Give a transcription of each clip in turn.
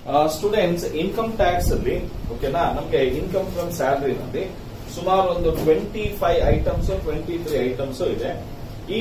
Students income tax ಅಲ್ಲಿ ಓಕೆನಾ ನಮಗೆ ಇನ್ಕಮ್ ಫ್ರಮ್ ಸ್ಯಾಲರಿ ನಲ್ಲಿ ಸುಮಾರು ಒಂದು 25 ಐಟಮ್ಸ್ 23 ಐಟಮ್ಸ್ ಇದೆ. ಈ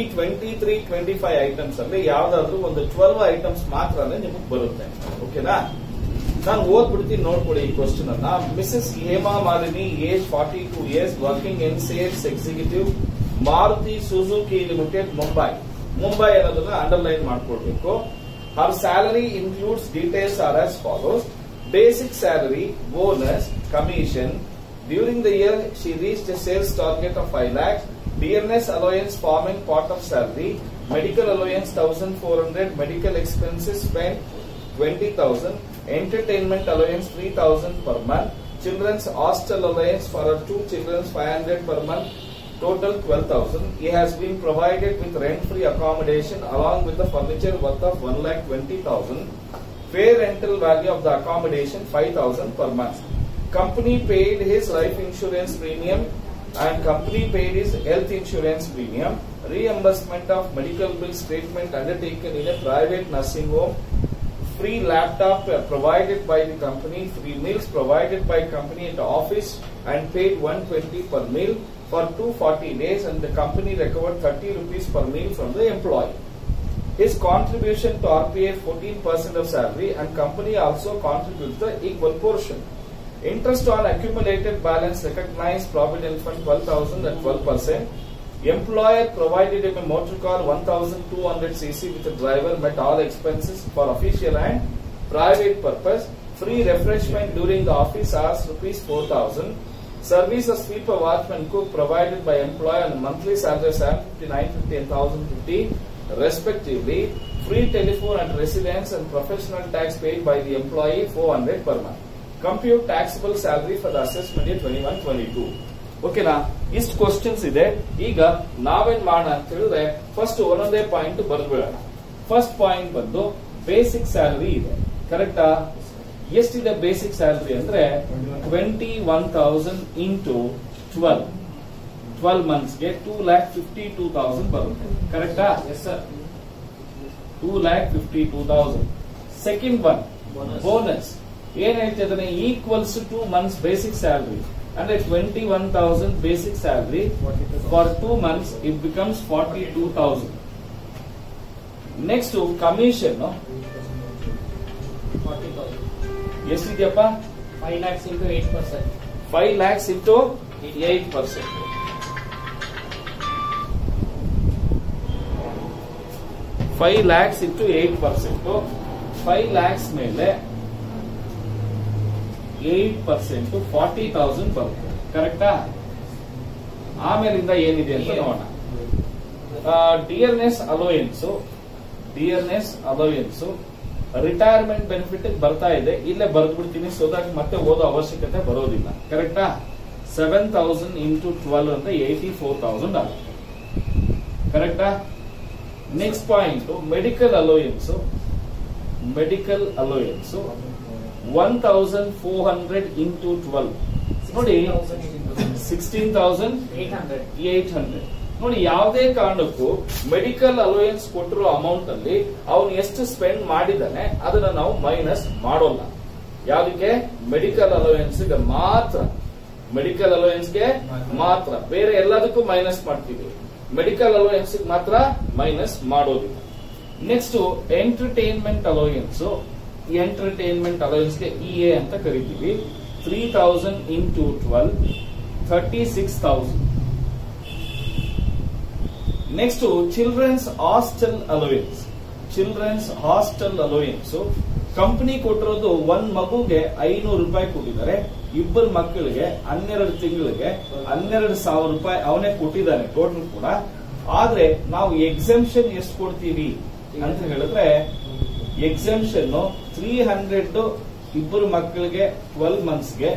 23-25 ಐಟಮ್ಸ್ ಅಲ್ಲಿ ಯಾವ್ದಾದ್ರು ಒಂದು 12 ಐಟಮ್ಸ್ ಮಾತ್ರ ನಿಮಗೆ ಬರುತ್ತೆ. ಓಕೆನಾ, ನಾನು ಓದ್ಬಿಡ್ತೀನಿ, ನೋಡ್ಕೊಳ್ಳಿ ಈ ಕ್ವಶನ್ ಅನ್ನ. Mrs Hema Malini, age 42 years, working in sales executive, Maruti Suzuki limited, Mumbai. Mumbai ಅನ್ನೋದನ್ನ ಅಂಡರ್ಲೈನ್ ಮಾಡ್ಕೊಳ್ಬೇಕು. Her salary includes details are as follows: basic salary, bonus, commission. During the year, she reached a sales target of 5 lakhs. Dearness allowance forming part of salary. Medical allowance 1,400. Medical expenses spent 20,000. Entertainment allowance 3,000 per month. Children's hostel allowance for her 2 children 500 per month. Total 12,000. He has been provided with rent-free accommodation along with the furniture worth of 1,20,000. Fair rental value of the accommodation 5,000 per month. Company paid his life insurance premium and company paid his health insurance premium. Reimbursement of medical bills treatment undertaken in a private nursing home. Free laptop provided by the company. Free meals provided by company at office and paid 120 per meal for 240 days, and the company recovered 30 rupees per meal from the employee. His contribution to RPA 14% of salary, and company also contributes the equal portion. Interest on accumulated balance recognized provident fund 12,000 at 12%. Employer provided him a motor car 1,200 cc with a driver, met all expenses for official and private purpose. Free refreshment during the office hours rupees 4,000. Service of sweeper, watchman, cook provided by employer on monthly salary 759, 50 and 1,050 respectively. Free telephone and residence and professional tax paid by the employee 400 per month. Compute taxable salary for the assessment year 21-22. ಓಕೆನಾ, ಇಷ್ಟು questions ಇದೆ. ಈಗ ನಾವೇನ್ ಮಾಡೋಣ ಅಂತ ಹೇಳಿದ್ರೆ first ಒಂದೊಂದೇ point ಬರ್ಬಿಡೋಣ. ಫಸ್ಟ್ ಪಾಯಿಂಟ್ ಬಂದು ಬೇಸಿಕ್ ಸ್ಯಾಲರಿ ಇದೆ, ಕರೆಕ್ಟಾ? ಎಷ್ಟಿದೆ ಬೇಸಿಕ್ ಸ್ಯಾಲರಿ ಅಂದ್ರೆ 21,000 ಇಂಟು 12 ಮಂತ್ಸ್ಗೆ 2,52,000 ಬರುತ್ತೆ, ಕರೆಕ್ಟಾ? Yes sir, 2,52,000. Second one bonus ಏನ್ ಹೇಳ್ತಿದ್ದಾನೆ, ಈಕ್ವಲ್ಸ್ 2 months ಬೇಸಿಕ್ ಸ್ಯಾಲರಿ ಅಂದ್ರೆ 21,000 basic salary for 2 months it becomes 42,000. Next commission ಎಷ್ಟಿದೆಯಪ್ಪ? 5 lakhs into 8%. 5 lakhs into 8%. 5 lakhs into 8%. 5 lakhs ಮೇಲೆ 8% 40,000 ಬರುತ್ತೆ, ಕರೆಕ್ಟಾ? ಆಮೇಲಿಂದ ಏನಿದೆ ಅಂತ ನೋಡೋಣ. ಡಿಯರ್ನೆಸ್ ಅಲೋಯನ್ಸ್ ರಿಟೈರ್ಮೆಂಟ್ ಬೆನಿಫಿಟ್ ಬರ್ತಾ ಇದೆ, ಇಲ್ಲೇ ಬರೆದ್ಬಿಡ್ತೀನಿ ಸೊ ದಟ್ ಮತ್ತೆ ಓದೋ ಅವಶ್ಯಕತೆ ಬರೋದಿಲ್ಲ, ಕರೆಕ್ಟಾ? 7,000 into 12 ಅಂದ್ರೆ 84,000 ಆಗುತ್ತೆ, ಕರೆಕ್ಟಾ? Next point medical allowance 1,400 into 12 ನೋಡಿ 16,800. ನೋಡಿ, ಯಾವುದೇ ಕಾರಣಕ್ಕೂ ಮೆಡಿಕಲ್ ಅಲೋಯನ್ಸ್ ಕೊಟ್ಟಿರೋ ಅಮೌಂಟ್ ಅಲ್ಲಿ ಅವನು ಎಷ್ಟು ಸ್ಪೆಂಡ್ ಮಾಡಿದಾನೆ ಅದನ್ನ ನಾವು ಮೈನಸ್ ಮಾಡೋಲ್ಲ. ಯಾವುದಕ್ಕೆ? ಮೆಡಿಕಲ್ ಅಲೋಯನ್ಸ್ಗೆ ಮಾತ್ರ, ಬೇರೆ ಎಲ್ಲದಕ್ಕೂ ಮೈನಸ್ ಮಾಡ್ತೀವಿ, ಮೆಡಿಕಲ್ ಅಲೋಯನ್ಸ್ ಮಾತ್ರ ಮೈನಸ್ ಮಾಡೋದಿಲ್ಲ. ನೆಕ್ಸ್ಟ್ ಎಂಟರ್ಟೈನ್ಮೆಂಟ್ ಅಲೋಯನ್ಸ್ಗೆ EA ಅಂತ ಕರಿತೀವಿ. 3,000 into 12 36,000. Next children's hostel allowance company ಕೊಟ್ಟಿರೋದು ಒಂದ್ ಮಗುಗೆ 500 ರೂಪಾಯಿ ಕೊಟ್ಟಿದ್ದಾರೆ, ಇಬ್ಬರು ಮಕ್ಕಳಿಗೆ 12 ತಿಂಗಳಿಗೆ 12,000 ರೂಪಾಯಿ ಅವನೇ ಕೊಟ್ಟಿದ್ದಾನೆ ಟೋಟಲ್ ಕೂಡ. ಆದ್ರೆ ನಾವು ಎಕ್ಸೆಂಪ್ಷನ್ ಎಷ್ಟು ಕೊಡ್ತೀವಿ ಅಂತ ಹೇಳಿದ್ರೆ ಎಕ್ಸೆಂಪ್ಷನ್ 300 ಇಬ್ಬರು ಮಕ್ಕಳಿಗೆ 12 ಮಂತ್ಸ್ಗೆ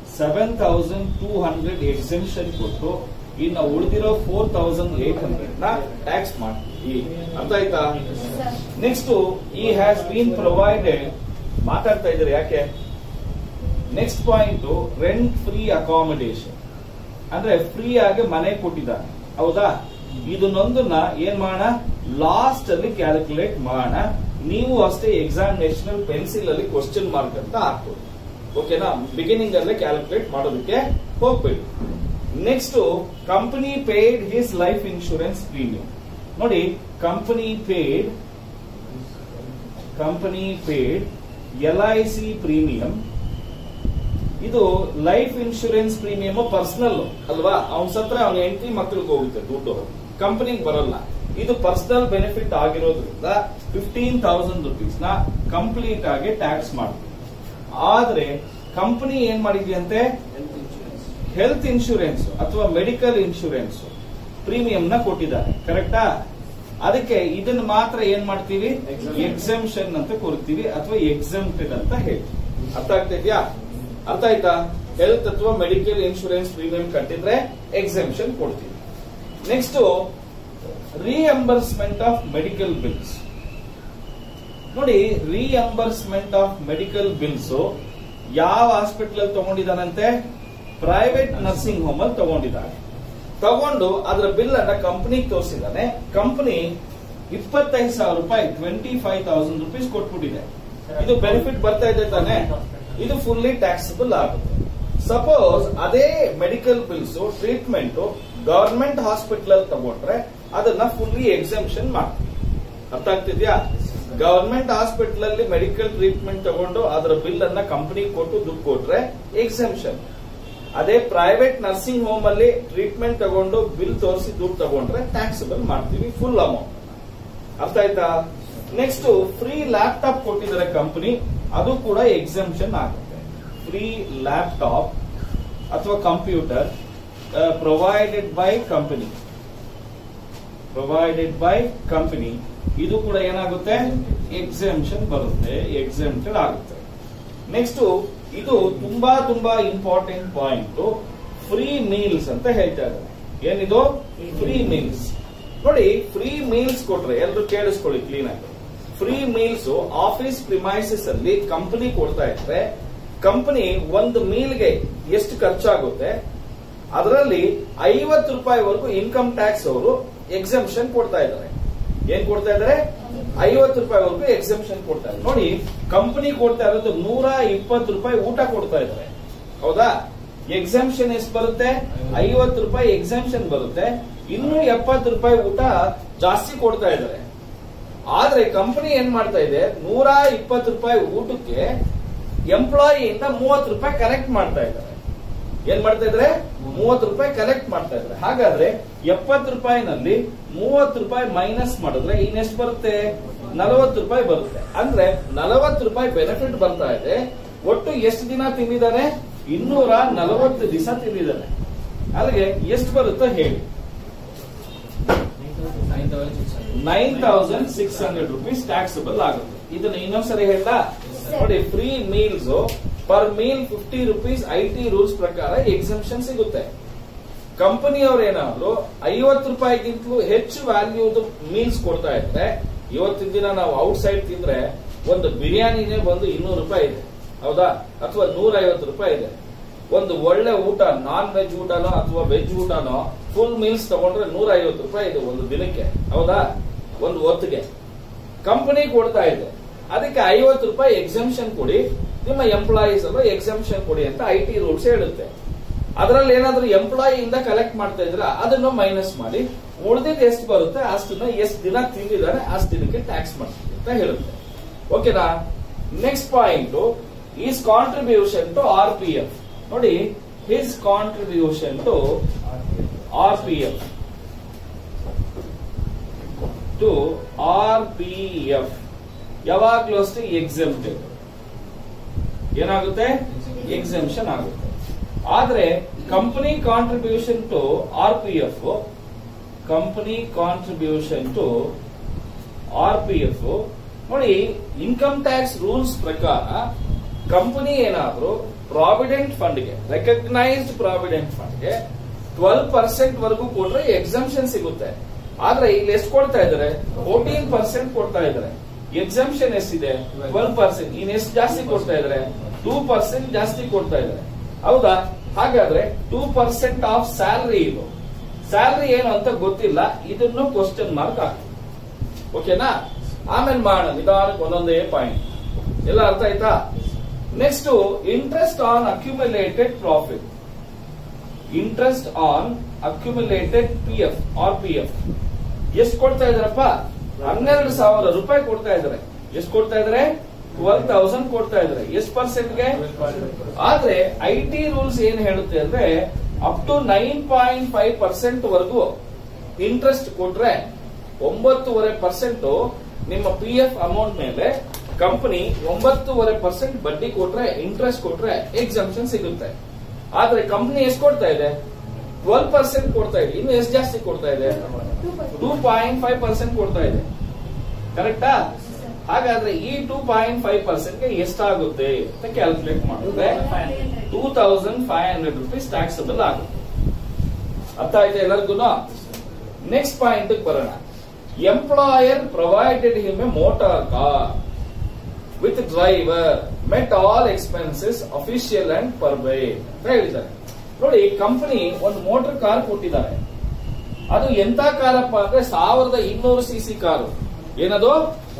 7,200 ಎಕ್ಸೆಂಪ್ಷನ್ ಕೊಟ್ಟು ಇನ್ನು ಉಳಿದಿರೋ 4,800 ನ ಟ್ಯಾಕ್ಸ್ ಮಾಡ್ತೀವಿ. ಅರ್ಥ ಆಯ್ತಾ? ನೆಕ್ಸ್ಟ್ ಈ ಹ್ಯಾಸ್ ಬೀನ್ ಪ್ರೊವೈಡೆಡ್ ಮಾತಾಡ್ತಾ ಇದ್ದಾರೆ ಯಾಕೆ? Next point rent free accommodation ಅಂದ್ರೆ ಫ್ರೀ ಆಗಿ ಮನೆ ಕೊಟ್ಟಿದ್ದಾನೆ, ಹೌದಾ? ಇದನ್ನೊಂದನ್ನ ಏನ್ ಮಾಡೋಣ, ಲಾಸ್ಟ್ ಅಲ್ಲಿ ಕ್ಯಾಲ್ಕುಲೇಟ್ ಮಾಡೋಣ. ನೀವು ಅಷ್ಟೇ ಎಕ್ಸಾಮಿನೇಷನ್ ಪೆನ್ಸಿಲ್ ಅಲ್ಲಿ ಕ್ವಶನ್ ಮಾರ್ಕ್ ಅಂತ ಹಾಕ್ಬೋದು. ಓಕೆನಾ, ಬಿಗಿನಿಂಗ್ ಅಲ್ಲೇ ಕ್ಯಾಲ್ಕುಲೇಟ್ ಮಾಡೋದಕ್ಕೆ ಹೋಗ್ಬೇಡಿ. Next, company paid his life insurance premium. ನೋಡಿ, ಕಂಪನಿ ಪೇಡ್ LIC ಪ್ರೀಮಿಯಂ. ಇದು ಲೈಫ್ ಇನ್ಶೂರೆನ್ಸ್ ಪ್ರೀಮಿಯಂ ಪರ್ಸನಲ್ ಅಲ್ವಾ, ಅವನ್ ಸತ್ರ ಅವನ ಹೆಂಡತಿ ಮಕ್ಕಳಿಗೆ ಹೋಗುತ್ತೆ ದುಡ್ಡು, ಕಂಪನಿಗೆ ಬರಲ್ಲ. ಇದು ಪರ್ಸನಲ್ ಬೆನಿಫಿಟ್ ಆಗಿರೋದ್ರಿಂದ 15,000 rupees ನ ಕಂಪ್ಲೀಟ್ ಆಗಿ ಟ್ಯಾಕ್ಸ್ ಮಾಡ್ತೀವಿ. ಆದ್ರೆ ಕಂಪನಿ ಏನ್ ಮಾಡಿದ್ಯಂತೆ, ಹೆಲ್ತ್ ಇನ್ಶೂರೆನ್ಸ್ ಅಥವಾ ಮೆಡಿಕಲ್ ಇನ್ಶೂರೆನ್ಸ್ ಪ್ರೀಮಿಯಂ ನ ಕೊಟ್ಟಿದ್ದಾರೆ, ಕರೆಕ್ಟಾ? ಅದಕ್ಕೆ ಇದನ್ನ ಮಾತ್ರ ಏನ್ ಮಾಡ್ತೀವಿ, ಎಕ್ಸೆಂಪ್ಷನ್ ಅಂತ ಕೊಡ್ತೀವಿ ಅಥವಾ ಎಕ್ಸೆಂಪ್ಟೆಡ್ ಅಂತ ಹೇಳ್ತೀವಿ. ಅರ್ಥ ಆಗ್ತಿದ್ಯಾ? ಅರ್ಥ ಆಯ್ತಾ? ಹೆಲ್ತ್ ಅಥವಾ ಮೆಡಿಕಲ್ ಇನ್ಶೂರೆನ್ಸ್ ಪ್ರೀಮಿಯಂ ಕಟ್ಟಿದ್ರೆ ಎಕ್ಸೆಂಪ್ಷನ್ ಕೊಡ್ತೀವಿ. Next, reimbursement of medical bills. ನೋಡಿ, ರಿಎಂಬರ್ಸ್ಮೆಂಟ್ ಆಫ್ ಮೆಡಿಕಲ್ ಬಿಲ್ಸ್ ಯಾವ ಹಾಸ್ಪಿಟಲ್ ಅಲ್ಲಿ ತಗೊಂಡಿದ್ದಾನಂತೆ, ಪ್ರೈವೇಟ್ ನರ್ಸಿಂಗ್ ಹೋಮ್ ಅಲ್ಲಿ ತಗೊಂಡಿದ್ದಾನೆ. ತಗೊಂಡು ಅದರ ಬಿಲ್ ಅನ್ನ ಕಂಪನಿಗೆ ತೋರಿಸಿದ್ದಾನೆ. ಕಂಪನಿ 25,000 ರೂಪಾಯಿ 25,000 rupees ಕೊಟ್ಬಿಟ್ಟಿದೆ. ಇದು ಬೆನಿಫಿಟ್ ಬರ್ತಾ ಇದೆ ತಾನೆ, ಇದು ಫುಲ್ಲಿ ಟ್ಯಾಕ್ಸಬಲ್ ಆಗುತ್ತೆ. ಸಪೋಸ್ ಅದೇ medical bills treatment government hospital ಅಲ್ಲಿ ತಗೊಂಡ್ರೆ ಅದನ್ನ ಫುಲ್ಲಿ ಎಕ್ಸೆಂಪ್ಷನ್ ಮಾಡ್ತೀವಿ. ಅರ್ಥ ಆಗ್ತಿದ್ಯಾ? ಗವರ್ಮೆಂಟ್ ಹಾಸ್ಪಿಟಲ್ ಅಲ್ಲಿ ಮೆಡಿಕಲ್ ಟ್ರೀಟ್ಮೆಂಟ್ ತಗೊಂಡು ಅದರ ಬಿಲ್ ಅನ್ನ ಕಂಪನಿಗೆ ಕೊಟ್ಟು ದುಡ್ಡು ಕೊಟ್ರೆ ಎಕ್ಸೆಂಪ್ಷನ್. ಅದೇ ಪ್ರೈವೇಟ್ ನರ್ಸಿಂಗ್ ಹೋಮ್ ಅಲ್ಲಿ ಟ್ರೀಟ್ಮೆಂಟ್ ತಗೊಂಡು ಬಿಲ್ ತೋರಿಸಿ ದುಡ್ಡು ತಗೊಂಡ್ರೆ ಟ್ಯಾಕ್ಸಬಲ್ ಮಾಡ್ತೀವಿ ಫುಲ್ ಅಮೌಂಟ್. ಅರ್ಥ ಆಯ್ತಾ? ನೆಕ್ಸ್ಟ್, ಫ್ರೀ ಲ್ಯಾಪ್ಟಾಪ್ ಕೊಟ್ಟಿದ್ದಾರೆ ಕಂಪನಿ, ಅದು ಕೂಡ ಎಕ್ಸೆಂಪ್ಷನ್ ಆಗುತ್ತೆ. ಫ್ರೀ ಲ್ಯಾಪ್ಟಾಪ್ ಅಥವಾ ಕಂಪ್ಯೂಟರ್ ಪ್ರೊವೈಡೆಡ್ ಬೈ ಕಂಪನಿ, ಇದು ಕೂಡ ಏನಾಗುತ್ತೆ, ಎಕ್ಸೆಂಪ್ಷನ್ ಬರುತ್ತೆ, ಎಕ್ಸೆಂಪ್ಟೆಡ್ ಆಗುತ್ತೆ. ನೆಕ್ಸ್ಟ್, ಇದು ತುಂಬಾ ಇಂಪಾರ್ಟೆಂಟ್ ಪಾಯಿಂಟ್, ಫ್ರೀ ಮೀಲ್ಸ್ ಅಂತ ಹೇಳ್ತಾ ಇದ್ದಾರೆ. ಏನಿದು ಫ್ರೀ ಮೀಲ್ಸ್? ನೋಡಿ, ಫ್ರೀ ಮೀಲ್ಸ್ ಕೊಟ್ರೆ ಎಲ್ಲರೂ ಕೇಳಿಸ್ಕೊಳ್ಳಿ ಕ್ಲೀನ್ ಆಗಿ. ಫ್ರೀ ಮೀಲ್ಸ್ ಆಫೀಸ್ ಪ್ರಿಮೈಸಸ್ ಅಲ್ಲಿ ಕಂಪನಿ ಕೊಡ್ತಾ ಇದ್ರೆ, ಕಂಪನಿ ಒಂದು ಮೀಲ್ಗೆ ಎಷ್ಟು ಖರ್ಚಾಗುತ್ತೆ ಅದರಲ್ಲಿ 50 ರೂಪಾಯಿವರೆಗೂ ಇನ್ಕಮ್ ಟ್ಯಾಕ್ಸ್ ಅವರು ಎಕ್ಸೆಂಪ್ಷನ್ ಕೊಡ್ತಾ ಇದ್ದಾರೆ. ಏನ್ ಕೊಡ್ತಾ ಇದ್ದಾರೆ? 50 ರೂಪಾಯಿವರೆಗೂ ಎಕ್ಸೆಂಪ್ಷನ್ ಕೊಡ್ತಾ ಇದ್ದಾರೆ. ನೋಡಿ, ಕಂಪನಿ ಕೊಡ್ತಾ ಇರೋದು 120 ರೂಪಾಯಿ ಊಟ ಕೊಡ್ತಾ ಇದ್ದಾರೆ, ಹೌದಾ? ಎಕ್ಸೆಂಪ್ಷನ್ ಎಷ್ಟು ಬರುತ್ತೆ? 50 ರೂಪಾಯಿ ಎಕ್ಸೆಂಪ್ಷನ್ ಬರುತ್ತೆ, ಇನ್ನೂ 70 ರೂಪಾಯಿ ಊಟ ಜಾಸ್ತಿ ಕೊಡ್ತಾ ಇದ್ದಾರೆ. ಆದ್ರೆ ಕಂಪನಿ ಏನ್ ಮಾಡ್ತಾ ಇದೆ, 120 ರೂಪಾಯಿ ಊಟಕ್ಕೆ ಎಂಪ್ಲಾಯಿಯಿಂದ 30 ರೂಪಾಯಿ ಕಲೆಕ್ಟ್ ಮಾಡ್ತಾ ಇದ್ದಾರೆ. ಏನ್ ಮಾಡ್ತಾ ಇದ್ರೆ? 30 ರೂಪಾಯಿ ಕಲೆಕ್ಟ್ ಮಾಡ್ತಾ ಇದ್ದಾರೆ. ಹಾಗಾದ್ರೆ 70 ರೂಪಾಯಿನಲ್ಲಿ 30 ರೂಪಾಯಿ ಮೈನಸ್ ಮಾಡಿದ್ರೆ ಇನ್ನೆಷ್ಟು ಬರುತ್ತೆ? 40 ರೂಪಾಯಿ ಬರುತ್ತೆ. ಅಂದ್ರೆ 40 ರೂಪಾಯಿ ಬೆನಿಫಿಟ್ ಬರ್ತಾ ಇದೆ. ಒಟ್ಟು ಎಷ್ಟು ದಿನ ತಿಂದಿದ್ದಾನೆ? 240 ದಿವಸ ತಿಂದಿದ್ದಾನೆ. ಅಲ್ಲಿಗೆ ಎಷ್ಟು ಬರುತ್ತೆ ಹೇಳಿ? 9,600 rupees ಟ್ಯಾಕ್ಸಬಲ್ ಆಗುತ್ತೆ. ಇದನ್ನ ಇನ್ನೊಂದ್ಸರಿ ಹೇಳ ನೋಡಿ, free meals per meal 50 rupees IT rules ಪ್ರಕಾರ ಎಕ್ಸೆಂಪ್ಷನ್ ಸಿಗುತ್ತೆ. ಕಂಪನಿಯವರು ಏನಾದ್ರು 50 ರೂಪಾಯಿಗಿಂತಲೂ ಹೆಚ್ಚು ವ್ಯಾಲ್ಯೂದು ಮೀಲ್ಸ್ ಕೊಡ್ತಾ ಇದ್ರೆ, ಇವತ್ತಿನ ದಿನ ನಾವು ಔಟ್ ಸೈಡ್ ತಿಂದ್ರೆ ಒಂದು ಬಿರಿಯಾನಿನೇ ಬಂದು 200 ರೂಪಾಯಿ ಇದೆ, ಹೌದಾ? ಅಥವಾ 150 ರೂಪಾಯಿ ಇದೆ. ಒಂದು ಒಳ್ಳೆ ಊಟ, ನಾನ್ ವೆಜ್ ಊಟನೋ ಅಥವಾ ವೆಜ್ ಊಟನೋ ಫುಲ್ ಮೀಲ್ಸ್ ತಗೊಂಡ್ರೆ 150 ರೂಪಾಯಿ ಇದೆ ಒಂದು ದಿನಕ್ಕೆ, ಹೌದಾ? ಒಂದು ಹೊತ್ತಿಗೆ ಕಂಪನಿ ಕೊಡ್ತಾ ಇದೆ. ಅದಕ್ಕೆ 50 ರೂಪಾಯಿ ಎಕ್ಸೆಂಪ್ಷನ್ ಕೊಡಿ, ನಿಮ್ಮ ಎಂಪ್ಲಾಯೀಸ್ ಅಲ್ಲೂ ಎಕ್ಸೆಂಪ್ಷನ್ ಕೊಡಿ ಅಂತ IT ರೂಲ್ಸ್ ಹೇಳುತ್ತೆ. ಅದರಲ್ಲಿ ಏನಾದ್ರೂ ಎಂಪ್ಲಾಯಿಯಿಂದ ಕಲೆಕ್ಟ್ ಮಾಡ್ತಾ ಇದ್ರೆ ಅದನ್ನು ಮೈನಸ್ ಮಾಡಿ, ಉಳಿದಿದ್ದು ಎಷ್ಟು ಬರುತ್ತೆ ಅಷ್ಟನ್ನ ಎಷ್ಟು ದಿನ ತಿಂದಿದ್ದಾರೆ ಅಷ್ಟು ದಿನಕ್ಕೆ ಟ್ಯಾಕ್ಸ್ ಮಾಡ್ತೀವಿ ಅಂತ ಹೇಳುತ್ತೆ. ಓಕೆನಾ? Next point is contribution to RPF. ನೋಡಿ, ಹಿಸ್ ಕಾಂಟ್ರಿಬ್ಯೂಷನ್ ಟು RPF ಯಾವಾಗ್ಲೂ ಅಷ್ಟೇ ಎಕ್ಸೆಂಪ್ಟೆಡ್ ಏನಾಗುತ್ತೆ? ಎಕ್ಸೆಂಪ್ಷನ್ ಆಗುತ್ತೆ. ಆದ್ರೆ ಕಂಪನಿ ಕಾಂಟ್ರಿಬ್ಯೂಷನ್ ಟು RPF ನೋಡಿ, ಇನ್ಕಮ್ ಟ್ಯಾಕ್ಸ್ ರೂಲ್ಸ್ ಪ್ರಕಾರ ಕಂಪನಿ ಏನಾದ್ರೂ ಪ್ರಾವಿಡೆಂಟ್ ಫಂಡ್ಗೆ, ರೆಕಗ್ನೈಸ್ಡ್ ಪ್ರಾವಿಡೆಂಟ್ ಫಂಡ್ಗೆ 12% ವರೆಗೂ ಕೊಟ್ರೆ ಎಕ್ಸೆಂಪ್ಷನ್ ಸಿಗುತ್ತೆ. ಆದ್ರೆ ಇಲ್ಲಿ ಎಷ್ಟು ಕೊಡ್ತಾ ಇದ್ದಾರೆ? 14% ಕೊಡ್ತಾ ಇದ್ದಾರೆ. ಎಕ್ಸೆಂಪ್ಷನ್ ಎಷ್ಟಿದೆ? 12%. ಇನ್ ಎಷ್ಟು ಜಾಸ್ತಿ ಕೊಡ್ತಾ ಇದ್ದಾರೆ? 2% ಜಾಸ್ತಿ ಕೊಡ್ತಾ ಇದ್ದಾರೆ, ಹೌದಾ? ಹಾಗಾದ್ರೆ 2% ಆಫ್ ಸ್ಯಾಲರಿ, ಇದು ಸ್ಯಾಲರಿ ಏನು ಅಂತ ಗೊತ್ತಿಲ್ಲ, ಇದನ್ನು ಕ್ವಶನ್ ಮಾರ್ಕ್ ಆಗ್ತದೆ. ಓಕೆನಾ? ಆಮೇಲೆ ಮಾಡೋಣ ನಿಧಾನಕ್ಕೆ ಒಂದೊಂದೇ ಪಾಯಿಂಟ್. ಎಲ್ಲ ಅರ್ಥ ಆಯ್ತಾ? Next interest on accumulated profit. Interest on accumulated PF or PF ಎಷ್ಟು ಕೊಡ್ತಾ ಇದಾರಪ್ಪ? 12,000 ರೂಪಾಯಿ ಕೊಡ್ತಾ ಇದಾರೆ. ಎಷ್ಟು ಕೊಡ್ತಾ ಇದಾರೆ? 12,000 ಕೊಡ್ತಾ ಇದಾರೆ. ಎಷ್ಟು ಪರ್ಸೆಂಟ್ಗೆ? ಆದ್ರೆ IT ರೂಲ್ಸ್ ಏನ್ ಹೇಳುತ್ತೆ ಅಂದ್ರೆ ಅಪ್ ಟು 9.5% ವರೆಗೂ ಇಂಟ್ರೆಸ್ಟ್ ಕೊಟ್ರೆ 9.5% ನಿಮ್ಮ PF ಅಮೌಂಟ್ ಮೇಲೆ ಕಂಪನಿ 9.5% ಬಡ್ಡಿ ಕೊಟ್ರೆ, ಇಂಟ್ರೆಸ್ಟ್ ಕೊಟ್ರೆ ಎಕ್ಸಂಪ್ಷನ್ ಸಿಗುತ್ತೆ. ಆದ್ರೆ ಕಂಪನಿ ಎಷ್ಟು ಕೊಡ್ತಾ ಇದೆ? 12% ಕೊಡ್ತಾ ಇದೆ. ಇನ್ನು ಎಷ್ಟು ಜಾಸ್ತಿ ಕೊಡ್ತಾ ಇದೆ? 2.5% ಕೊಡ್ತಾ ಇದೆ. ಕರೆಕ್ಟಾ? ಹಾಗಾದ್ರೆ ಈ 2.5% ಗೆ ಎಷ್ಟಾಗುತ್ತೆ ಅಂತ ಕ್ಯಾಲ್ಕುಲೇಟ್ ಮಾಡಿದ್ರೆ 2,500 ರೂಪೀಸ್ ಟ್ಯಾಕ್ಸಬಲ್ ಆಗುತ್ತೆ. ಅರ್ಥ ಆಯ್ತಾ ಎಲ್ಲರಿಗೂ? ನೆಕ್ಸ್ಟ್ ಪಾಯಿಂಟ್ ಬರೋಣ. Employer provided him a motor car with driver met all expenses official and private ಅಂತ ಹೇಳಿದ್ದಾರೆ. ನೋಡಿ, ಕಂಪನಿ ಒಂದು ಮೋಟಾರ್ ಕಾರ್ ಕೊಟ್ಟಿದ್ದಾರೆ. ಅದು ಎಂತ ಕಾರಪ್ಪ ಅಂದ್ರೆ 1200 cc ಕಾರು. ಏನದು?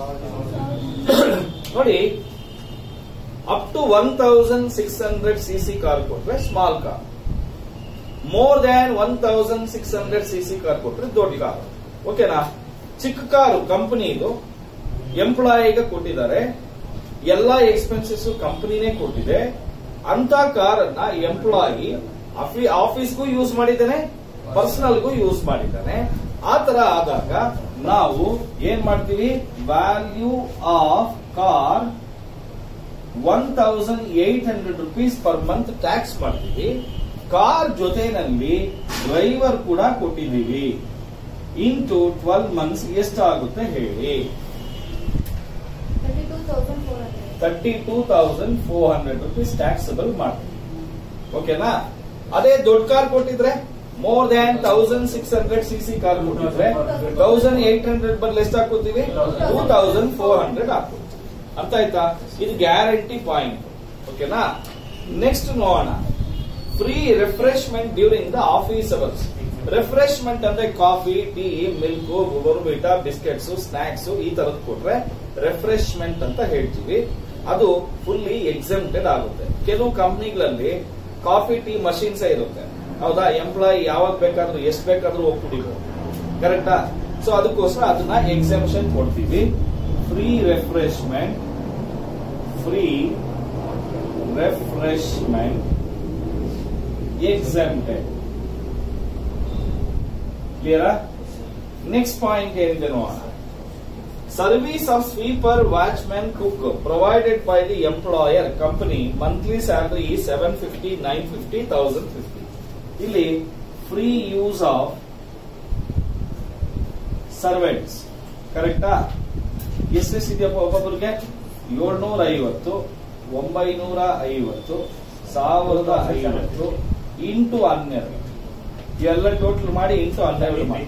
ನೋಡಿ, ಅಪ್ ಟು 1600 cc ಕಾರ್ ಕೊಟ್ರೆ small car, more than 1600 cc car ಕೊಟ್ರೆ ದೊಡ್ಡ ಕಾರ್. ಓಕೆನಾ? ಚಿಕ್ಕ ಕಾರು ಕಂಪನಿದು ಎಂಪ್ಲಾಯಿಗೆ ಕೊಟ್ಟಿದ್ದಾರೆ. ಎಲ್ಲಾ ಎಕ್ಸ್ಪೆನ್ಸಸ್ ಕಂಪನಿನೇ ಕೊಟ್ಟಿದೆ. ಅಂತ ಕಾರನ್ನ ಎಂಪ್ಲಾಯಿ ಆಫೀಸ್ಗೂ ಯೂಸ್ ಮಾಡಿದ್ದಾನೆ, ಪರ್ಸನಲ್ಗೂ ಯೂಸ್ ಮಾಡಿದ್ದಾನೆ. ಆ ತರ ಆದಾಗ ನಾವು ಏನ್ ಮಾಡ್ತೀವಿ? Value of car 1,800 rupees per month tax ಮಾಡ್ತೀವಿ. ಕಾರ್ ಜೊತೆನಲ್ಲಿ ಡ್ರೈವರ್ ಕೂಡ ಕೊಟ್ಟಿದ್ದೀವಿ. ಇಂಟು 12 ಮಂತ್ಸ್ ಎಷ್ಟಾಗುತ್ತೆ ಹೇಳಿ? 32,400 ರೂಪೀಸ್ ಟ್ಯಾಕ್ಸಬಲ್ ಮಾಡ್ತೀವಿ. ಓಕೆನಾ? ಅದೇ ದೊಡ್ಡ ಕಾರ್ ಕೊಟ್ಟಿದ್ರೆ, ಮೋರ್ ದ್ಯಾನ್ 1600 cc ಕಾರ್ ಕೊಟ್ಟಿದ್ರೆ 1,800 ಬದಲು ಎಷ್ಟು ಹಾಕೋತೀವಿ? 2,400 ಹಾಕೋತೀವಿ. ಅರ್ಥ ಆಯ್ತಾ? ಇದು ಗ್ಯಾರಂಟಿ ಪಾಯಿಂಟ್. ಓಕೆನಾ? ನೆಕ್ಸ್ಟ್ ನೋಡೋಣ. Free refreshment during the office hours. Refreshment ಅಂದ್ರೆ coffee, tea, milk, Bournvita, biscuits, snacks ಈ ತರದ್ ಕೊಟ್ರೆ ರಿಫ್ರೆಶ್ಮೆಂಟ್ ಅಂತ ಹೇಳ್ತೀವಿ. ಅದು ಫುಲ್ಲಿ ಎಕ್ಸೆಂಪ್ಟೆಡ್ ಆಗುತ್ತೆ. ಕೆಲವು ಕಂಪನಿಗಳಲ್ಲಿ ಕಾಫಿ ಟೀ ಮಷೀನ್ಸ್ ಇರುತ್ತೆ. ಹೌದಾ? ಎಂಪ್ಲಾಯಿ ಯಾವಾಗ ಬೇಕಾದ್ರೂ ಎಷ್ಟು ಬೇಕಾದ್ರೂ ಹೋಗಿ ಕುಡಿಬಹುದು. ಕರೆಕ್ಟಾ? ಸೊ ಅದಕ್ಕೋಸ್ಕರ ಅದನ್ನ ಎಕ್ಸೆಂಪ್ಷನ್ ಕೊಡ್ತೀವಿ. Free refreshment exempted. ಕ್ಲಿಯರಾ? ನೆಕ್ಸ್ಟ್ ಪಾಯಿಂಟ್ ಏನಿದೆ ನೋಡೋಣ. Service of sweeper, watchman, cook provided by the employer company. Monthly salary 750, 950, 1,050. ಇಲ್ಲಿ ಫ್ರೀ ಯೂಸ್ ಆಫ್ ಸರ್ವೆಂಟ್ಸ್. ಕರೆಕ್ಟಾ? ಎಷ್ಟೆಷ್ಟಿದೆಯಪ್ಪ ಒಬ್ಬೊಬ್ಬರಿಗೆ? 750, 950, 1,050 ಇಂಟು 12. ಎಲ್ಲ ಟೋಟಲ್ ಮಾಡಿ ಇಂಟು 12 ಮಾಡಿ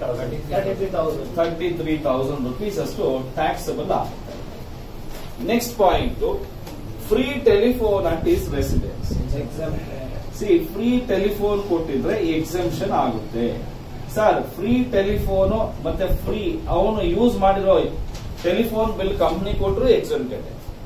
33,000 ರೂಪೀಸ್ ಅಷ್ಟು ಟ್ಯಾಕ್ಸಬಲ್ ಆಗುತ್ತೆ. Next point, free telephone at his residence. Free telephone ಕೊಟ್ಟಿದ್ರೆ ಎಕ್ಸೆಂಪ್ಷನ್ ಆಗುತ್ತೆ. ಸರ್, ಫ್ರೀ ಟೆಲಿಫೋನು ಮತ್ತೆ ಫ್ರೀ ಅವನು ಯೂಸ್ ಮಾಡಿರೋ ಟೆಲಿಫೋನ್ ಬಿಲ್ ಕಂಪನಿ ಕೊಟ್ಟರು ಎಕ್ಸೆಂಪ್ಟೆಡ್.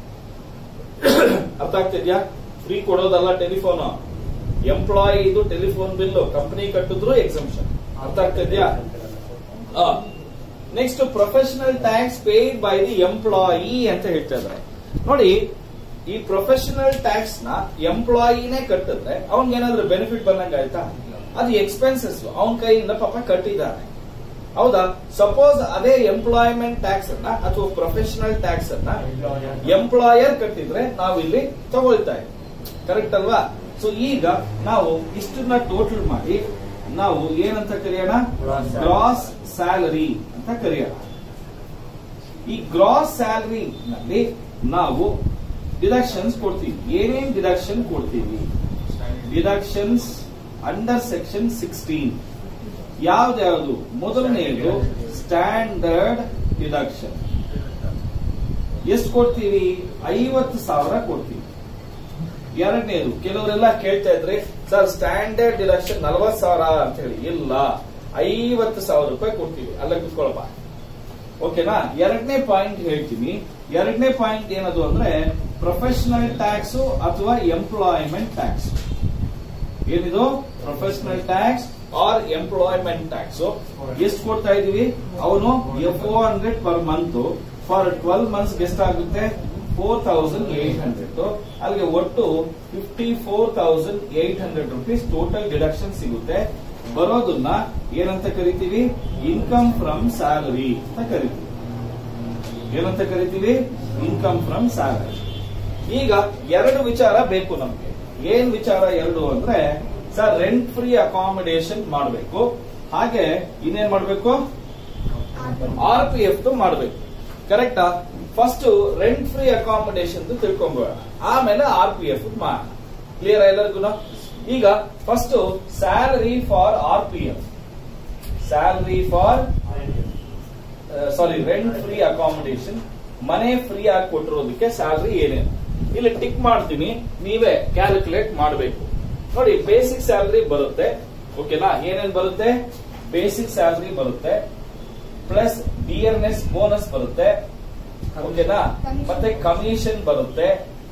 ಅರ್ಥ ಆಗ್ತಿದ್ಯಾ? ಫ್ರೀ ಕೊಡೋದಲ್ಲ ಟೆಲಿಫೋನ್. ಎಂಪ್ಲಾಯಿ ಇದು ಟೆಲಿಫೋನ್ ಬಿಲ್ ಕಂಪನಿ ಕಟ್ಟಿದ್ರು ಎಕ್ಸೆಂಪ್ಷನ್. ಅರ್ಥ ಆಗ್ತಿದ್ಯಾ? Next, professional tax paid by the employee ಅಂತ ಹೇಳ್ತಾ ಇದ್ದಾರೆ. ನೋಡಿ, ಈ ಪ್ರೊಫೆಷನಲ್ ಟ್ಯಾಕ್ಸ್ ನ ಎಂಪ್ಲಾಯಿನೇ ಕಟ್ಟಿದ್ರೆ ಅವನ್ಗೇನಾದ್ರೂ ಬೆನಿಫಿಟ್ ಬಂದಂಗ ಆಯ್ತಾ? ಅದು ಎಕ್ಸ್ಪೆನ್ಸಸ್ ಅವನ ಕೈಯಿಂದ ಪಾಪ ಕಟ್ಟಿದ್ದಾನೆ. ಹೌದಾ? ಸಪೋಸ್ ಅದೇ ಎಂಪ್ಲಾಯ್ಮೆಂಟ್ ಟ್ಯಾಕ್ಸ್ ಅನ್ನ ಅಥವಾ ಪ್ರೊಫೆಷನಲ್ ಟ್ಯಾಕ್ಸ್ ಅನ್ನ ಎಂಪ್ಲಾಯರ್ ಕಟ್ಟಿದ್ರೆ ನಾವು ಇಲ್ಲಿ ತಗೊಳ್ತಾ ಇದ್ದೀವಿ. ಕರೆಕ್ಟ್ ಅಲ್ವಾ? ಸೊ ಈಗ ನಾವು ಇಷ್ಟನ್ನ ಟೋಟಲ್ ಮಾಡಿ ನಾವು ಏನಂತ ಕರೆಯೋಣ? ಗ್ರಾಸ್ ಸ್ಯಾಲರಿ ಅಂತ ಕರೆಯೋಣ. ಈ ಗ್ರಾಸ್ ಸ್ಯಾಲರಿ ನಲ್ಲಿ ನಾವು ಡಿಡಕ್ಷನ್ಸ್ ಕೊಡ್ತೀವಿ. ಏನೇನ್ ಡಿಡಕ್ಷನ್ ಕೊಡ್ತೀವಿ? ಡಿಡಕ್ಷನ್ಸ್ ಅಂಡರ್ ಸೆಕ್ಷನ್ 16 ಯಾವ್ದ್ಯಾವ್ದು? ಮೊದಲನೆಯದು ಸ್ಟ್ಯಾಂಡರ್ಡ್ ಡಿಡಕ್ಷನ್. ಎಷ್ಟು ಕೊಡ್ತೀವಿ? 50,000 ಕೊಡ್ತೀವಿ. ಎರಡನೇದು, ಕೆಲವರೆಲ್ಲ ಕೇಳ್ತಾ ಇದ್ರೆ ಸರ್ ಸ್ಟ್ಯಾಂಡರ್ಡ್ ಡಿಡಕ್ಷನ್ 40,000 ಅಂತ ಹೇಳಿ. ಇಲ್ಲ, 50,000 ರೂಪಾಯಿ ಕೊಡ್ತೀವಿ. ಅಲ್ಲ ಕುತ್ಕೊಳಪ್ಪ. ಓಕೆನಾ. ಎರಡನೇ ಪಾಯಿಂಟ್ ಹೇಳ್ತೀನಿ. ಎರಡನೇ ಪಾಯಿಂಟ್ ಏನದು ಅಂದ್ರೆ ಪ್ರೊಫೆಷನಲ್ ಟ್ಯಾಕ್ಸ್ ಅಥವಾ ಎಂಪ್ಲಾಯ್ಮೆಂಟ್ ಟ್ಯಾಕ್ಸ್. ಏನಿದು professional tax or employment tax. ಎಷ್ಟು ಕೊಡ್ತಾ ಇದೀವಿ? ಅವನು 400 ಪರ್ ಮಂತ್ ಫಾರ್ 12 ಮಂತ್ಸ್ ಎಷ್ಟಾಗುತ್ತೆ? 4800. ಅಲ್ಲಿಗೆ ಒಟ್ಟು 54,800 ರುಪೀಸ್ ಟೋಟಲ್ ಡಿಡಕ್ಷನ್ ಸಿಗುತ್ತೆ. ಬರೋದನ್ನ ಏನಂತ ಕರಿತೀವಿ? ಇನ್ಕಮ್ ಫ್ರಮ್ ಸ್ಯಾಲರಿ ಅಂತ ಕರಿತೀವಿ. ಏನಂತ ಕರಿತೀವಿ? Income from salary. ಈಗ ಎರಡು ವಿಚಾರ ಬೇಕು ನಮ್ಗೆ. ಏನ್ ವಿಚಾರ ಎರಡು ಅಂದ್ರೆ, ಸರ್ ರೆಂಟ್ ಫ್ರೀ ಅಕಾಮಿಡೇಷನ್ ಮಾಡಬೇಕು, ಹಾಗೆ ಇನ್ನೇನ್ ಮಾಡಬೇಕು? RPF ಮಾಡಬೇಕು. ಕರೆಕ್ಟಾ? ಫಸ್ಟ್ ರೆಂಟ್ ಫ್ರೀ ಅಕಾಮಿಡೇಷನ್ ತಿಳ್ಕೊಂಬೋಣ, ಆಮೇಲೆ RPF ಮಾಡೋಣ. ಕ್ಲಿಯರ್ ಎಲ್ಲರಿಗೂ? ಈಗ first salary for RPF, salary for rent free accommodation. ಮನೆ ಫ್ರೀ ಆಗಿ ಕೊಟ್ಟಿರೋದಕ್ಕೆ ಸ್ಯಾಲರಿ ಏನೇನು ಇಲ್ಲಿ ಟಿಕ್ ಮಾಡ್ತೀನಿ, ನೀವೇ ಕ್ಯಾಲ್ಕುಲೇಟ್ ಮಾಡಬೇಕು. ನೋಡಿ, ಬೇಸಿಕ್ ಸ್ಯಾಲರಿ ಬರುತ್ತೆ. ಓಕೆನಾ? ಏನೇನ್ ಬರುತ್ತೆ? ಬೇಸಿಕ್ ಸ್ಯಾಲರಿ ಬರುತ್ತೆ, ಪ್ಲಸ್ ಡಿಯರ್ನೆಸ್ ಬೋನಸ್ ಬರುತ್ತೆ. ಓಕೆನಾ? ಮತ್ತೆ ಕಮಿಷನ್ ಬರುತ್ತೆ,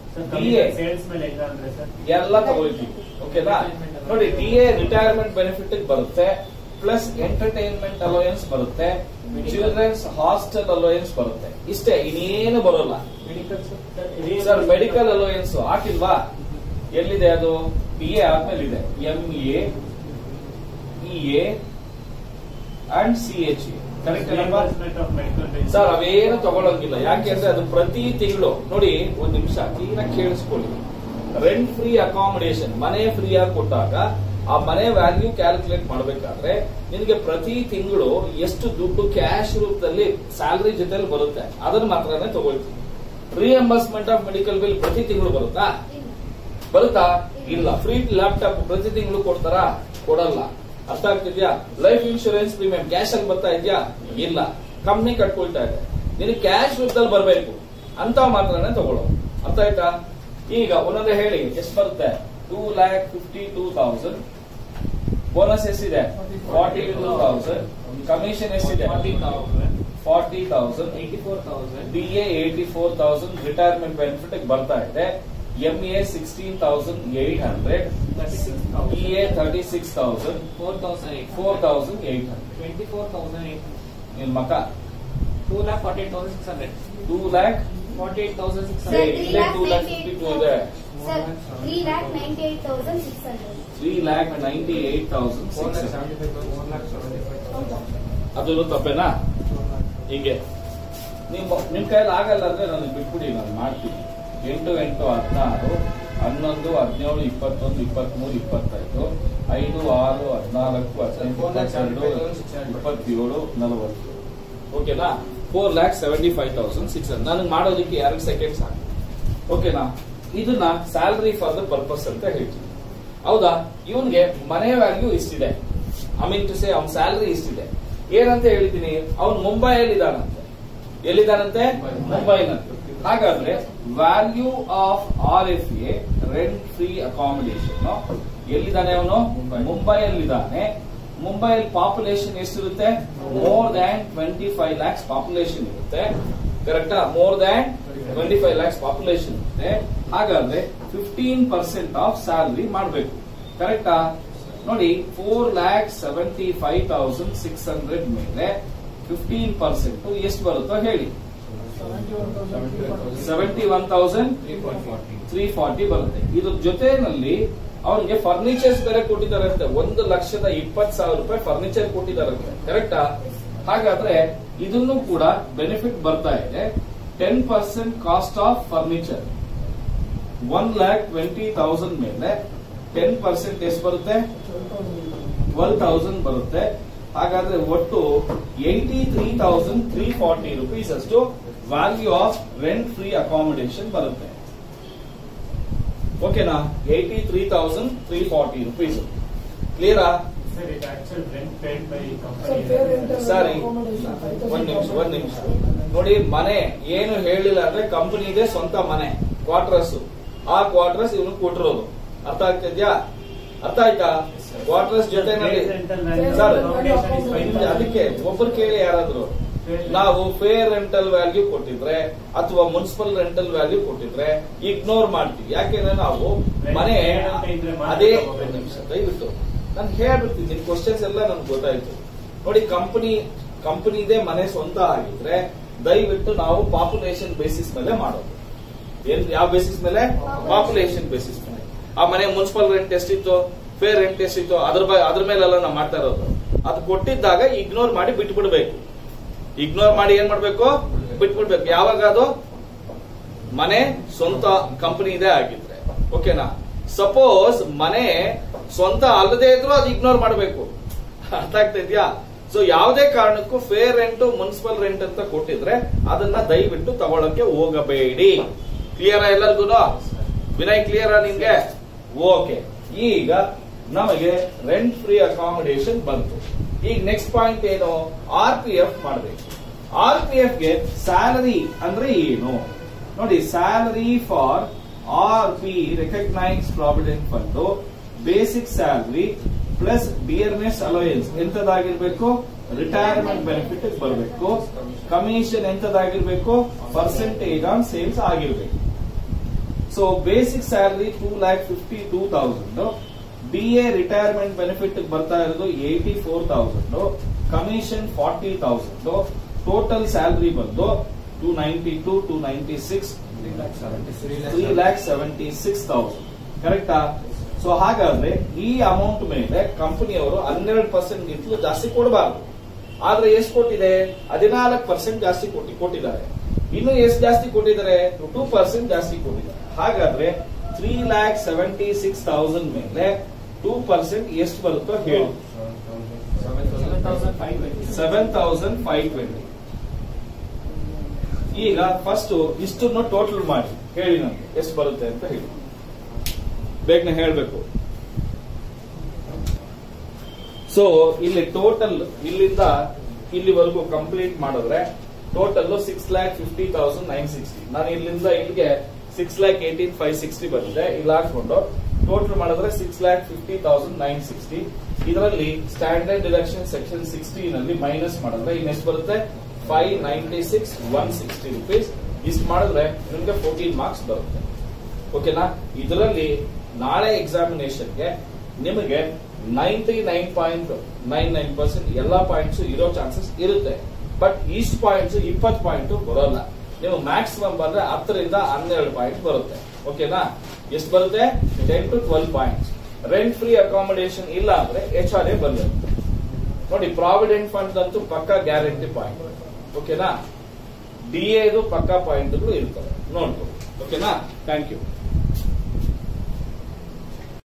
ಎಲ್ಲ ತಗೊಳ್ತೀವಿ. ಓಕೆನಾ? ನೋಡಿ, DA ರಿಟೈರ್ಮೆಂಟ್ ಬೆನಿಫಿಟ್ ಬರುತ್ತೆ, ಪ್ಲಸ್ ಎಂಟರ್ಟೈನ್ಮೆಂಟ್ ಅಲೋಯನ್ಸ್ ಬರುತ್ತೆ, ಚಿಲ್ಡ್ರನ್ಸ್ ಹಾಸ್ಟೆಲ್ ಅಲೋಯನ್ಸ್ ಬರುತ್ತೆ. ಇಷ್ಟೇ, ಇನ್ನೇನು ಬರೋಲ್ಲ. ಸರ್ ಮೆಡಿಕಲ್ ಅಲೋಯನ್ಸ್ ಹಾಕಿಲ್ವಾ? ಎಲ್ಲಿದೆ ಅದು? DA ಆದ್ಮೇಲೆ ಇದೆ MA, EA and CHA. Correct sir? ಅವೇನು ತಗೊಳಂಗಿಲ್ಲ. ಯಾಕೆಂದ್ರೆ ಅದು ಪ್ರತಿ ತಿಂಗಳು ನೋಡಿ, ಒಂದ್ ನಿಮಿಷ ಕ್ಲೀನಾಗಿ ಕೇಳಿಸ್ಕೊಳ್ಳಿ. ರೆಂಟ್ ಫ್ರೀ ಅಕಾಮಿಡೇಷನ್ ಮನೆ ಫ್ರೀ ಆಗಿ ಕೊಟ್ಟಾಗ ಆ ಮನೆ ವ್ಯಾಲ್ಯೂ ಕ್ಯಾಲ್ಕುಲೇಟ್ ಮಾಡಬೇಕಾದ್ರೆ ನಿನಗೆ ಪ್ರತಿ ತಿಂಗಳು ಎಷ್ಟು ದುಡ್ಡು ಕ್ಯಾಶ್ ರೂಪದಲ್ಲಿ ಸ್ಯಾಲರಿ ಜೊತೆಲಿ ಬರುತ್ತೆ ಅದನ್ನ ಮಾತ್ರನೇ ತಗೊಳ್ತೀವಿ. ರಿಯಂಬರ್ಸ್ಮೆಂಟ್ ಆಫ್ ಮೆಡಿಕಲ್ ಬಿಲ್ ಪ್ರತಿ ತಿಂಗಳು ಬರುತ್ತಾ? ಇಲ್ಲ. ಫ್ರೀ ಲ್ಯಾಪ್ಟಾಪ್ ಪ್ರತಿ ತಿಂಗಳು ಕೊಡ್ತಾರಾ? ಕೊಡಲ್ಲ. ಅರ್ಥ ಆಗ್ತಿದ್ಯಾ? ಲೈಫ್ ಇನ್ಶೂರೆನ್ಸ್ ಪ್ರೀಮಿಯಂ ಕ್ಯಾಶ್ ಅಲ್ಲಿ ಬರ್ತಾ ಇದೆಯಾ? ಇಲ್ಲ. ಕಂಪ್ನಿ ಕಟ್ಕೊಳ್ತಾ ಇದೆ. ನಿನಗೆ ಕ್ಯಾಶ್ ರೂಪದಲ್ಲಿ ಬರಬೇಕು ಅಂತ ಮಾತ್ರನೇ ತಗೊಳ್ಳೋ. ಅರ್ಥ ಆಯ್ತಾ? ಈಗ ಒಂದೊಂದೇ ಹೇಳಿ. ಎಷ್ಟು ಬರುತ್ತೆ? 2,52,000. ಬೋನಸ್ ಎಷ್ಟಿದೆ? 42,000. ಕಮಿಷನ್ ಎಷ್ಟಿದೆ? 40,000. 84,000. DA 84,000. ರಿಟೈರ್ಮೆಂಟ್ ಬೆನಿಫಿಟ್ ಬರ್ತಾ ಇದೆ. MA 16,800. EA 36,000. 4,800. 24,800. ನಿನ್ ಮಕ್ಕ 2,48,600. 2,48,600. ಇಲ್ಲೇ 2,52,000 ಇದೆ. Sir, 3,98,600. 3,98,600. ಅದನ್ನು ತಪ್ಪೇನಾ? ಹೀಗೆ ನಿಮ್ ಕೈಯಲ್ಲಿ ಆಗಲ್ಲ ಅಂದ್ರೆ ನನಗೆ ಬಿಟ್ಬಿಡಿ, ನಾನು ಮಾಡ್ತೀನಿ. 8, 8, 16, 11, 17, 21, 23, 25, 5, 6, 14, 18, 22, 27, 40. ಓಕೆನಾ? 4,75,600. ನನಗೆ ಮಾಡೋದಕ್ಕೆ 2 ಸೆಕೆಂಡ್ ಸಾಕು. ಓಕೆನಾ? ಇದನ್ನ ಸ್ಯಾಲರಿ ಫಾರ್ ದ ಪರ್ಪಸ್ ಅಂತ ಹೇಳ್ತೀನಿ. ಹೌದಾ? ಇವನ್ಗೆ ಮನೆ ವ್ಯಾಲ್ಯೂ ಇಷ್ಟಿದೆ, ಟು ಸೇ ಅವ್ನ ಸ್ಯಾಲರಿ ಇಷ್ಟಿದೆ. ಏನಂತ ಹೇಳಿದ್ದೀನಿ? ಅವ್ನು ಮುಂಬೈಯಲ್ಲಿ ಇದ್ದಾನಂತೆ. ಎಲ್ಲಿದ್ದಾನಂತೆ? ಮುಂಬೈನಲ್ಲಿ. ಹಾಗಾದ್ರೆ value of RFA rent free accommodation ಎಲ್ಲಿದ್ದಾನೆ ಅವನು? ಮುಂಬೈಯಲ್ಲಿದ್ದಾನೆ. ಮುಂಬೈಯಲ್ಲಿ ಪಾಪ್ಯುಲೇಷನ್ ಎಷ್ಟಿರುತ್ತೆ? ಮೋರ್ ದ್ಯಾನ್ 25 lakhs ಪಾಪ್ಯುಲೇಷನ್ ಇರುತ್ತೆ. ಕರೆಕ್ಟಾ? ಮೋರ್ ದ್ಯಾನ್ 25 lakhs ಪಾಪ್ಯುಲೇಷನ್ ಇರುತ್ತೆ. ಹಾಗಾದ್ರೆ 15% ಆಫ್ ಸ್ಯಾಲರಿ ಮಾಡಬೇಕು. ಕರೆಕ್ಟಾ? ನೋಡಿ, 4,75,600 ಮೇಲೆ 15% ಎಷ್ಟು ಬರುತ್ತೋ ಹೇಳಿ? 71,340 ಬರುತ್ತೆ. ಇದ್ರ ಜೊತೆನಲ್ಲಿ ಅವನಿಗೆ ಫರ್ನಿಚರ್ಸ್ ಬೇರೆ ಕೊಟ್ಟಿದ್ದಾರಂತೆ. 1,20,000 ರೂಪಾಯಿ ಫರ್ನಿಚರ್ ಕೊಟ್ಟಿದ್ದಾರಂತೆ. ಕರೆಕ್ಟಾ? ಹಾಗಾದ್ರೆ ಇದನ್ನು ಕೂಡ ಬೆನಿಫಿಟ್ ಬರ್ತಾ ಇದೆ. 10% ಕಾಸ್ಟ್ ಆಫ್ ಫರ್ನಿಚರ್ 1,20,000 ಮೇಲೆ 10% ಎಷ್ಟು ಬರುತ್ತೆ? 12,000 ಬರುತ್ತೆ. ಹಾಗಾದ್ರೆ ಒಟ್ಟು 83,340 rupees ಅಷ್ಟು value of rent free accommodation ಬರುತ್ತೆ. ಓಕೆನಾ? 83,340 rupees. ಕ್ಲಿಯರಾ? ಸರಿ, ಒಂದ್ ನಿಮಿಷ ನೋಡಿ. ಮನೆ ಏನು ಹೇಳಿಲ್ಲ ಅಂದ್ರೆ ಕಂಪನಿಗೆ ಸ್ವಂತ ಮನೆ, ಕ್ವಾರ್ಟರ್ಸ್. ಆ ಕ್ವಾರ್ಟರ್ಸ್ ಇವನು ಕೊಟ್ಟಿರೋದು. ಅರ್ಥ ಆಗ್ತಿದ್ಯಾ? ಅರ್ಥ ಆಯ್ತಾ? ಕ್ವಾರ್ಟರ್ಸ್ ಜೊತೆನಲ್ಲಿ ಸರ್ ಅದಕ್ಕೆ ಒಬ್ಬರು ಕೇಳಿ ಯಾರಾದ್ರು ನಾವು ಫೇರ್ ರೆಂಟಲ್ ವ್ಯಾಲ್ಯೂ ಕೊಟ್ಟಿದ್ರೆ ಅಥವಾ ಮುನ್ಸಿಪಲ್ ರೆಂಟಲ್ ವ್ಯಾಲ್ಯೂ ಕೊಟ್ಟಿದ್ರೆ ಇಗ್ನೋರ್ ಮಾಡ್ತೀವಿ. ಯಾಕೆಂದ್ರೆ ನಾವು ಮನೆ ಅದೇ ನಿಮಿಷ ದಯವಿಟ್ಟು ನಾನು ಹೇಳ್ಬಿಡ್ತೀನಿ. ನಿಮ್ ಕ್ವಶನ್ಸ್ ಎಲ್ಲ ನನ್ಗೆ ಗೊತ್ತಾಯ್ತು. ನೋಡಿ, ಕಂಪನಿದೇ ಮನೆ ಸ್ವಂತ ಆಗಿದ್ರೆ ದಯವಿಟ್ಟು ನಾವು ಪಾಪ್ಯುಲೇಷನ್ ಬೇಸಿಸ್ ಮೇಲೆ ಮಾಡೋದು. ಯಾವ ಬೇಸಿಸ್ ಮೇಲೆ? ಪಾಪ್ಯುಲೇಷನ್ ಬೇಸಿಸ್ ಮೇಲೆ. ಆ ಮನೆ ಮುನ್ಸಿಪಲ್ ರೆಂಟ್ ಎಷ್ಟಿತ್ತು, ಫೇರ್ ರೆಂಟ್ ಎಷ್ಟಿತ್ತು, ಅದ್ರ ಮೇಲೆಲ್ಲ ನಾವು ಮಾಡ್ತಾ ಇರೋದು. ಅದು ಕೊಟ್ಟಿದ್ದಾಗ ಇಗ್ನೋರ್ ಮಾಡಿ ಬಿಟ್ಬಿಡ್ಬೇಕು. ಇಗ್ನೋರ್ ಮಾಡಿ ಏನ್ ಮಾಡ್ಬೇಕು? ಬಿಟ್ಬಿಡ್ಬೇಕು. ಯಾವಾಗ ಅದು ಮನೆ ಸ್ವಂತ ಕಂಪನಿ ಇದೆ ಆಗಿದ್ರೆ. ಓಕೆನಾ? ಸಪೋಸ್ ಮನೆ ಸ್ವಂತ ಅಲ್ಲದೆ ಇದ್ರು ಅದು ಇಗ್ನೋರ್ ಮಾಡಬೇಕು. ಅರ್ಥ ಆಗ್ತಾ ಇದೆಯಾ? ಸೊ ಯಾವುದೇ ಕಾರಣಕ್ಕೂ ಫೇರ್ ರೆಂಟ್ ಮುನ್ಸಿಪಲ್ ರೆಂಟ್ ಅಂತ ಕೊಟ್ಟಿದ್ರೆ ಅದನ್ನ ದಯವಿಟ್ಟು ತಗೊಳಕ್ಕೆ ಹೋಗಬೇಡಿ. ಕ್ಲಿಯರ್ ಎಲ್ಲರಿಗೂ? ವಿನಯ್ ಕ್ಲಿಯರ್ ನಿಮ್ಗೆ? ಓಕೆ. ಈಗ ನಮಗೆ ರೆಂಟ್ ಫ್ರೀ ಅಕಾಮಿಡೇಷನ್ ಬಂತು. ಈಗ ನೆಕ್ಸ್ಟ್ ಪಾಯಿಂಟ್ ಏನು? RPF ಮಾಡಬೇಕು. RPF ಗೆ ಸ್ಯಾಲರಿ ಅಂದ್ರೆ ಏನು ನೋಡಿ. Salary for RP recognise provident fund basic salary plus dearness allowance ಎಂತದಾಗಿರ್ಬೇಕು? ರಿಟೈರ್ಮೆಂಟ್ ಬೆನಿಫಿಟ್ ಬರಬೇಕು. ಕಮಿಷನ್ ಎಂತದಾಗಿರ್ಬೇಕು? ಪರ್ಸೆಂಟೇಜ್ ಆನ್ ಸೇಲ್ಸ್ ಆಗಿರ್ಬೇಕು. So basic salary 2,52,000. BA retirement benefit ಬರ್ತಾ ಇರೋದು 84,000. ಕಮಿಷನ್ 40,000. ಟೋಟಲ್ ಸ್ಯಾಲರಿ ಬಂದು 292, 296, 3,76,000. ಕರೆಕ್ಟಾ? ಸೊ ಹಾಗಾದ್ರೆ ಈ ಅಮೌಂಟ್ ಮೇಲೆ ಕಂಪನಿಯವರು 12% ಗಿಂತಲೂ ಜಾಸ್ತಿ ಕೊಡಬಾರದು. ಆದ್ರೆ ಎಷ್ಟು ಕೊಟ್ಟಿದೆ? 14% ಜಾಸ್ತಿ ಕೊಟ್ಟಿದ್ದಾರೆ. ಇನ್ನು ಎಷ್ಟು ಜಾಸ್ತಿ ಕೊಟ್ಟಿದ್ದಾರೆ? 2% ಜಾಸ್ತಿ ಕೊಟ್ಟಿದ್ದಾರೆ. ಹಾಗಾದ್ರೆ 3,76,000 ಮೇಲೆ 2% ಎಷ್ಟು ಬರುತ್ತೋ ಹೇಳಿ? 7,520. ಈಗ ಫಸ್ಟ್ ಇಷ್ಟನ್ನು ಟೋಟಲ್ ಮಾಡಿ ಹೇಳಿ ನಮ್ಗೆ ಎಷ್ಟು ಬರುತ್ತೆ ಅಂತ ಹೇಳಿ. ಬೇಗನೆ ಹೇಳ್ಬೇಕು. ಸೊ ಇಲ್ಲಿ ಟೋಟಲ್ ಇಲ್ಲಿಂದ ಇಲ್ಲಿವರೆಗೂ ಕಂಪ್ಲೀಟ್ ಮಾಡಿದ್ರೆ ಟೋಟಲ್ 6,50,960. ನಾನು ಇಲ್ಲಿಂದ ಇಲ್ಲಿಗೆ 6,18,560 ಬಂದಿದೆ. ಇಲ್ಲಿ ಹಾಕೊಂಡು ಟೋಟಲ್ ಮಾಡಿದ್ರೆ 6,50,960. ಇದರಲ್ಲಿ ಸ್ಟ್ಯಾಂಡರ್ಡ್ ಡಿಡಕ್ಷನ್ ಸೆಕ್ಷನ್ 16 ನಲ್ಲಿ ಮೈನಸ್ ಮಾಡಿದ್ರೆ ಇನ್ನೆಷ್ಟು ಬರುತ್ತೆ? 596,160 rupees. ಇಷ್ಟು ಮಾಡಿದ್ರೆ ನಿಮ್ಗೆ 14 ಮಾರ್ಕ್ಸ್ ಬರುತ್ತೆ. ಓಕೆನಾ? ಇದರಲ್ಲಿ ನಾಳೆ ಎಕ್ಸಾಮಿನೇಷನ್ಗೆ ನಿಮಗೆ 99.99% ಎಲ್ಲಾ ಪಾಯಿಂಟ್ಸ್ ಇರೋ ಚಾನ್ಸಸ್ ಇರುತ್ತೆ. ಬಟ್ ಇಷ್ಟು ಪಾಯಿಂಟ್ಸ್ 20 ಪಾಯಿಂಟ್ ಬರೋಲ್ಲ. ನೀವು ಮ್ಯಾಕ್ಸಿಮಮ್ ಬಂದ್ರೆ 10 ರಿಂದ 12 ಪಾಯಿಂಟ್ ಬರುತ್ತೆ. ಓಕೆನಾ? ಎಷ್ಟು ಬರುತ್ತೆ? 10 to 12 points. Rent free accommodation ಇಲ್ಲ ಅಂದ್ರೆ HRA ಬಂದಿರುತ್ತೆ. ನೋಡಿ, ಪ್ರಾವಿಡೆಂಟ್ ಫಂಡ್ ಅಂತೂ ಪಕ್ಕಾ ಗ್ಯಾರಂಟಿ ಪಾಯಿಂಟ್. ಓಕೆನಾ? DA ಪಕ್ಕಾ ಪಾಯಿಂಟ್ಗಳು ಇರ್ತವೆ, ನೋಡ್ಕೊಳ್ಳಿ. ಓಕೆನಾ? Thank you.